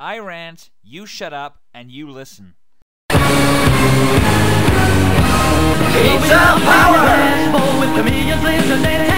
I rant, you shut up, and you listen. Pizza power! With comedians live the